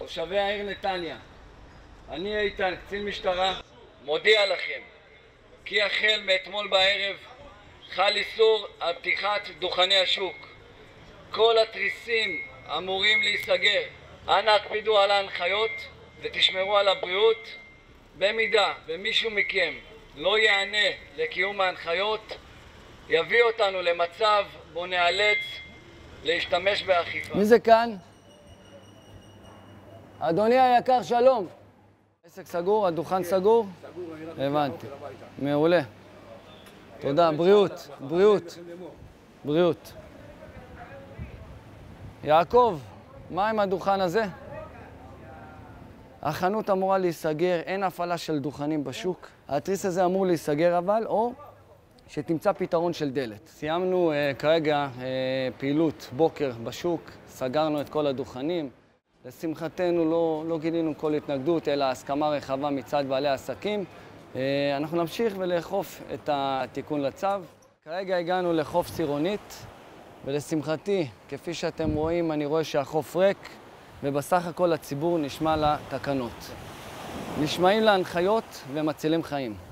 תושבי העיר נתניה, אני איתן, קצין משטרה, מודיע לכם כי החל מאתמול בערב חל איסור על פתיחת דוכני השוק. כל התריסים אמורים להיסגר. אנא הקפידו על ההנחיות ותשמרו על הבריאות. במידה ומישהו מכם לא יענה לקיום ההנחיות, יביא אותנו למצב בו נאלץ להשתמש באכיפה. מי זה כאן? אדוני היקר, שלום. עסק סגור, הדוכן סגור? סגור, אני רק הבנתי. מעולה. תודה, בריאות, בריאות. בריאות. יעקב, מה עם הדוכן הזה? החנות אמורה להיסגר, אין הפעלה של דוכנים בשוק. התריס הזה אמור להיסגר אבל, או שתמצא פתרון של דלת. סיימנו כרגע פעילות בוקר בשוק, סגרנו את כל הדוכנים. לשמחתנו לא גילינו כל התנגדות, אלא הסכמה רחבה מצד בעלי העסקים. אנחנו נמשיך ולאכוף את התיקון לצו. כרגע הגענו לחוף סירונית, ולשמחתי, כפי שאתם רואים, אני רואה שהחוף ריק, ובסך הכל הציבור נשמע לתקנות. נשמעים להנחיות ומצילים חיים.